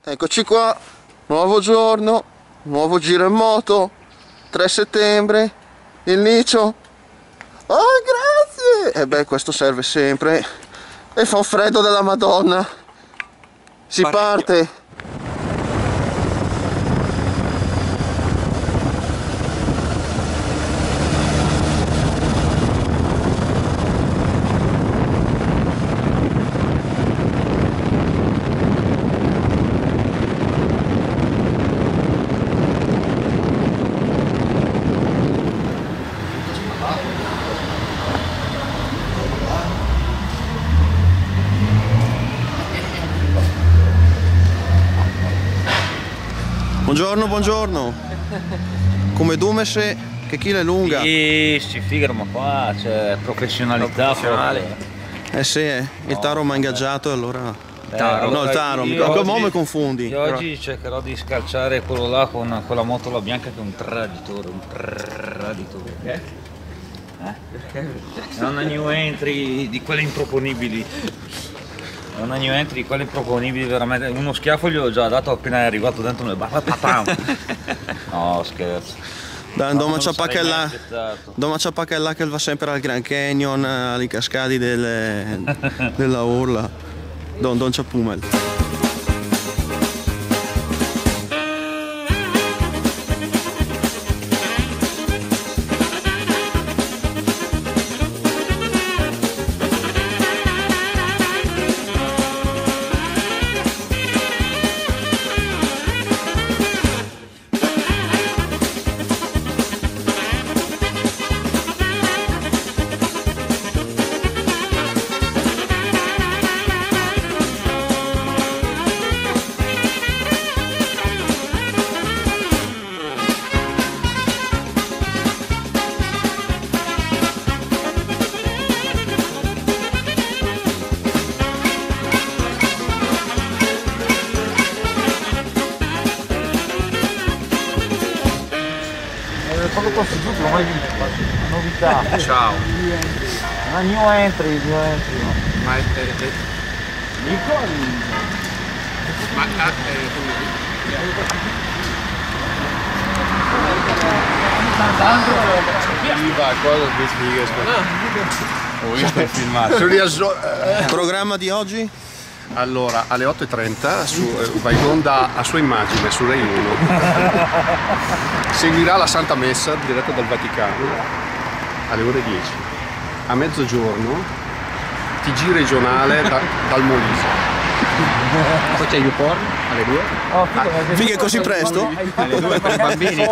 Eccoci qua, nuovo giorno, nuovo giro in moto, 3 settembre, il Licio. Oh, grazie! E beh, questo serve sempre. E fa un freddo della Madonna. Si parte. Buongiorno, buongiorno. Come Dumese, che chilo è lunga? Sì, si figura, ma qua c'è professionalità professionale. Eh sì, il taro mi ha ingaggiato e allora... Il taro, mi confondi. Io oggi cercherò di scalciare quello là con la motola bianca che è un traditore, È una new entry di quelle improponibili. È una new entry di quelle improponibili veramente. Uno schiaffo gli ho già dato appena è arrivato dentro nel bar. No, scherzo. Doma Ciapacchella che va sempre al Grand Canyon, alle cascadi della Urla. Don Ciapumel. Quando posso giù l'ho mai visto, novità. Ciao. Una new entry. Ma cosa che sfiga. Ho visto il filmato. Programma di oggi? Allora, alle 8:30 va in onda a sua immagine su Rai 1. Seguirà la Santa Messa diretta dal Vaticano alle ore 10. A mezzogiorno TG regionale dal Molise. Poi c'è YouPorn alle 2. Oh, Figa, così presto? Alle 2 per i bambini.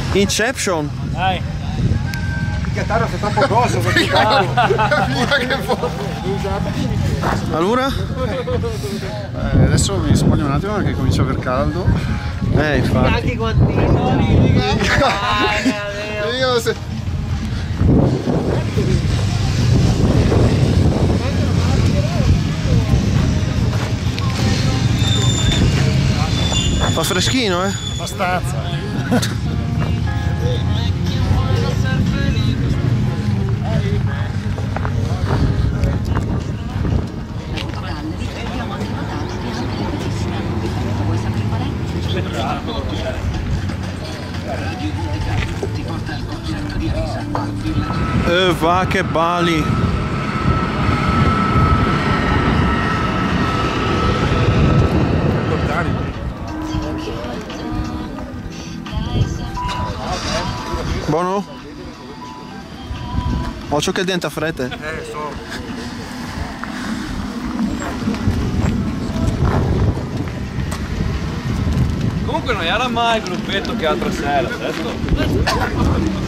Inception. Dai. Il chitarra è troppo grosso per Allora? Adesso mi spoglio un attimo perché comincia a aver caldo. Infatti. Anche i guantini. Io se... Fa freschino, Abbastanza. Va che Bali. Buono? Occhio che il dente a frette. Comunque non era mai il gruppetto che altra sera, certo?